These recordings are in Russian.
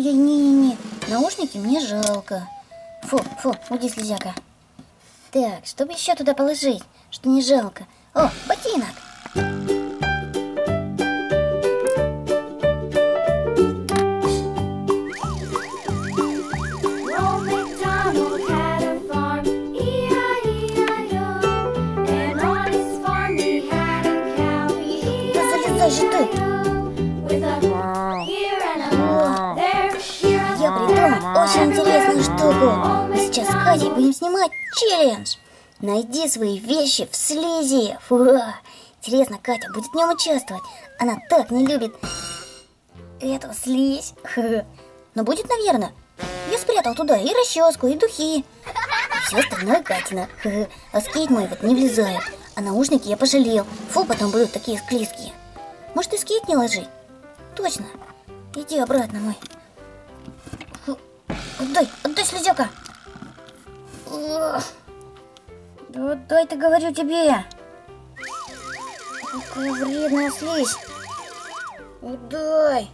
Ой, не-не-не, наушники мне жалко. Фу, уйди, слезяка. Так, чтобы еще туда положить, что не жалко. О, ботинок. Я придумал очень интересную штуку. Сейчас с Катей будем снимать челлендж. Найди свои вещи в слизи. Фу. Интересно, Катя будет в нем участвовать. Она так не любит эту слизь. Но будет, наверное. Я спрятал туда и расческу, и духи. Все остальное Катина. А скейт мой вот не влезает. А наушники я пожалел. Фу, потом будут такие склизкие. Может, и скейт не ложить? Точно. Иди обратно, мой. Отдай, слезяка. Да отдай, ты, говорю тебе. Какая вредная слизь. Отдай.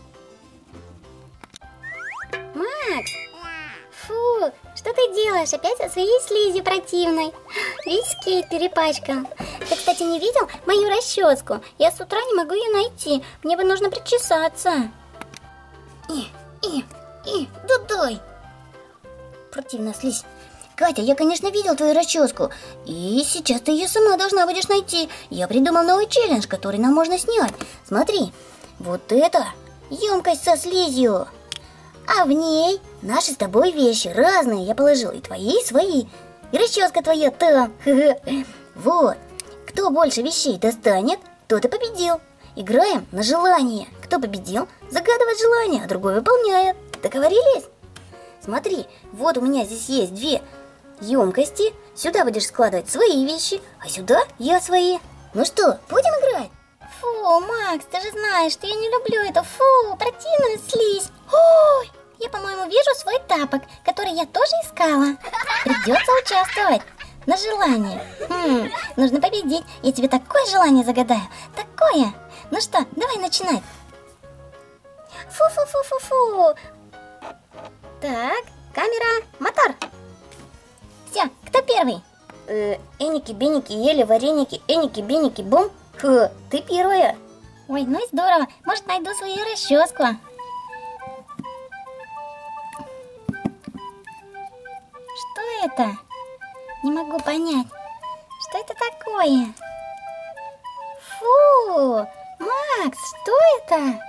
Макс! Фу, что ты делаешь? Опять со своей слизью противной. Весь скейт перепачкан. Ты, кстати, не видел мою расческу? Я с утра не могу ее найти. Мне бы нужно причесаться. Да дай. Противная слизь. Катя, я, конечно, видел твою расческу. И сейчас ты ее сама должна будешь найти. Я придумал новый челлендж, который нам можно снять. Смотри, вот это емкость со слизью. А в ней наши с тобой вещи разные. Я положил и твои, и свои. И расческа твоя там. Вот. Кто больше вещей достанет, тот и победил. Играем на желание. Кто победил, загадывает желание, а другой выполняет. Договорились? Смотри, вот у меня здесь есть две емкости. Сюда будешь складывать свои вещи, а сюда я свои. Ну что, будем играть? Фу, Макс, ты же знаешь, что я не люблю эту противную слизь. Ой, я, по-моему, вижу свой тапок, который я тоже искала. Придется участвовать на желание. Нужно победить. Я тебе такое желание загадаю. Такое. Ну что, давай начинать. Фу. Так, камера, мотор. Все, кто первый? Эники-беники, ели вареники, эники-беники, бум. Ты первая. Ой, ну и здорово. Может, найду свою расческу. Что это? Не могу понять. Что это такое? Фу, Макс, что это?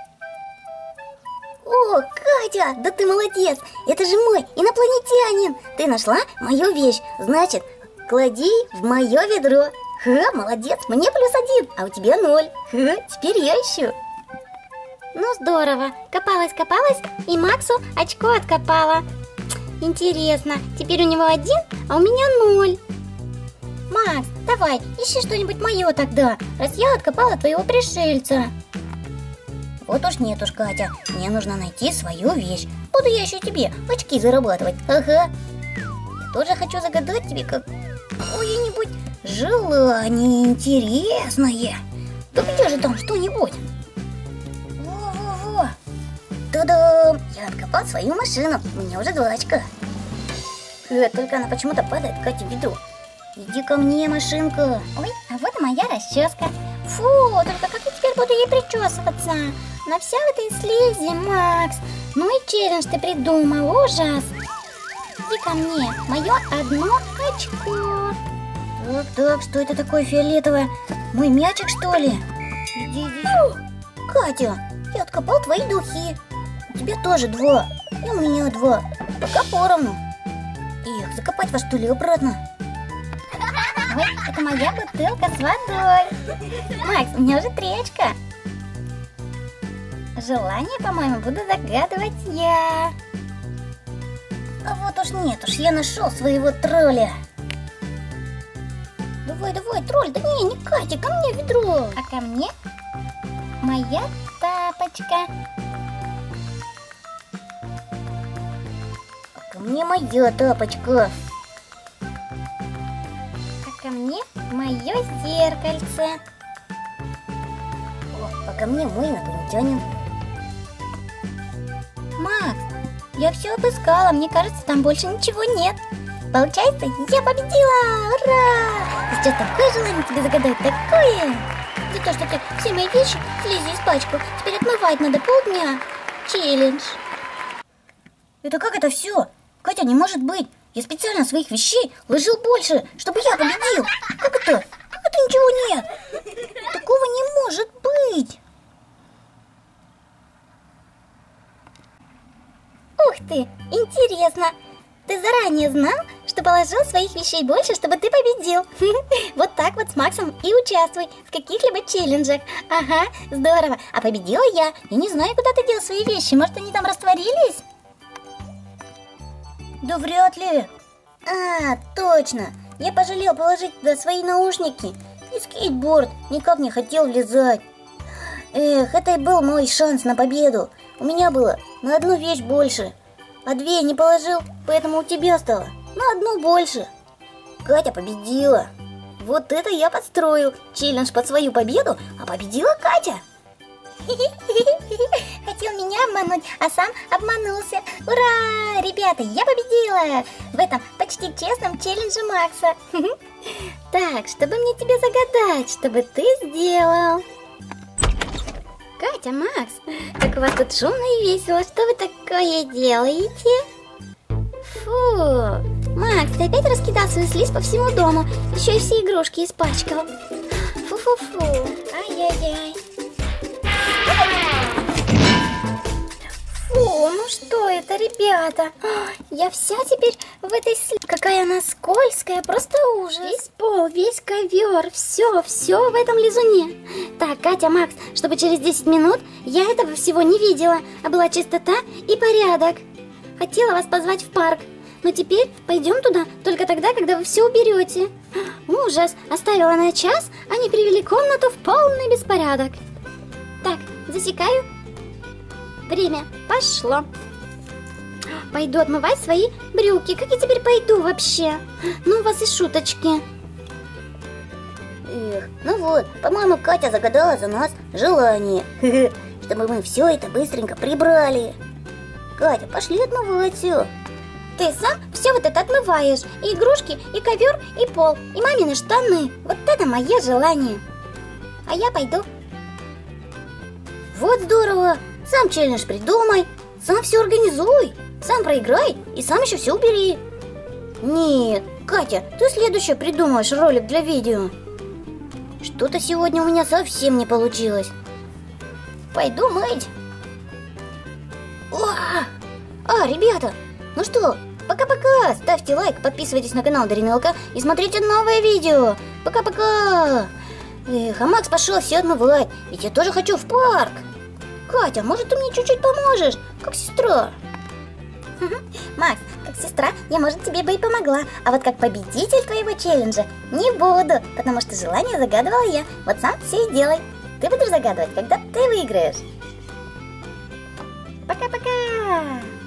О, Катя, да ты молодец! Это же мой инопланетянин! Ты нашла мою вещь, значит, клади в мое ведро. Молодец, мне +1, а у тебя 0. Теперь я ищу. Ну здорово, копалась и Максу очко откопала. Интересно, теперь у него 1, а у меня 0. Макс, давай, ищи что-нибудь мое тогда, раз я откопала твоего пришельца. Вот уж нет уж, Катя, мне нужно найти свою вещь. Буду я еще тебе очки зарабатывать. Ага. Я тоже хочу загадать тебе какое-нибудь желание интересное. Да где же там что-нибудь? Во. Та-дам! Я откопал свою машину. У меня уже 2 очка. Только она почему-то падает Кате в ведро. Иди ко мне, машинка. Ой, а вот и моя расческа. Фу, только как я теперь буду ей причесываться? На вся в этой слизи, Макс. Ну и челлендж ты придумал, ужас. Иди ко мне, мое 1 очко. Так, что это такое фиолетовое? Мой мячик, что ли? Иди. Катя, я откопал твои духи. У тебя тоже 2, и у меня 2. Пока поровну. Их, закопать вас, что ли, обратно? Ой, это моя бутылка с водой. Макс, у меня уже 3 очка. Желание, по-моему, буду загадывать я. А вот уж нет уж, я нашел своего тролля. Давай, тролль, да не Катя, ко мне ведро. А ко мне моя тапочка. А ко мне моя тапочка. А ко мне мое зеркальце. А ко мне мой инопланетянин. Макс, я все обыскала, мне кажется, там больше ничего нет. Получается, я победила! Ура! Сейчас такое желание тебе загадать, такое! За то, что ты все мои вещи слизи испачкал, теперь отмывать надо полдня. Челлендж. Это как это все? Катя, не может быть. Я специально своих вещей вложил больше, чтобы я победил. Как это? Как это ничего нет? Такого не может быть. Ух ты, интересно. Ты заранее знал, что положил своих вещей больше, чтобы ты победил. Вот так вот с Максом и участвуй в каких-либо челленджах. Ага, здорово. А победила я. Я не знаю, куда ты дел свои вещи. Может, они там растворились? Да вряд ли. А, точно. Я пожалел положить туда свои наушники. И скейтборд никак не хотел влезать. Эх, это и был мой шанс на победу. У меня было на одну вещь больше. А две не положил, поэтому у тебя стало на одну больше. Катя победила. Вот это я подстроил челлендж под свою победу, а победила Катя. Хотел меня обмануть, а сам обманулся. Ура! Ребята, я победила в этом почти честном челлендже Макса. Так, чтобы мне тебе загадать, чтобы ты сделал? Катя, Макс, как у вас тут шумно и весело. Что вы такое делаете? Фу, Макс, ты опять раскидал свою слизь по всему дому. Еще и все игрушки испачкал. Фу-фу-фу, ай-яй-яй. Фу, ну что это, ребята? Я вся теперь в этой слизи. Какая она скользкая, просто ужас. Весь пол, весь ковер, все в этом лизуне. Так, Катя, Макс, чтобы через 10 минут я этого всего не видела, а была чистота и порядок. Хотела вас позвать в парк, но теперь пойдем туда только тогда, когда вы все уберете. Ужас, оставила на час, они привели комнату в полный беспорядок. Так, засекаю. Время пошло. Пойду отмывать свои брюки. Как я теперь пойду вообще? Ну, у вас и шуточки. Эх, ну вот, по-моему, Катя загадала за нас желание, чтобы мы все это быстренько прибрали. Катя, пошли отмывать все. Ты сам все вот это отмываешь. И игрушки, и ковер, и пол, и мамины штаны. Вот это мое желание. А я пойду. Вот здорово. Сам челлендж придумай, сам все организуй, сам проиграй и сам еще все убери. Нет, Катя, ты следующее придумаешь ролик для видео. Что-то сегодня у меня совсем не получилось. Пойду мыть. Ребята, ну что, пока-пока. Ставьте лайк, подписывайтесь на канал Дарина ЛК и смотрите новое видео. Пока-пока. Эх, а Макс пошел все отмывать, ведь я тоже хочу в парк. Катя, может, ты мне чуть-чуть поможешь, как сестра? Макс, как сестра, я, может, тебе бы и помогла. А вот как победитель твоего челленджа не буду, потому что желание загадывала я. Вот сам все и делай. Ты будешь загадывать, когда ты выиграешь. Пока-пока!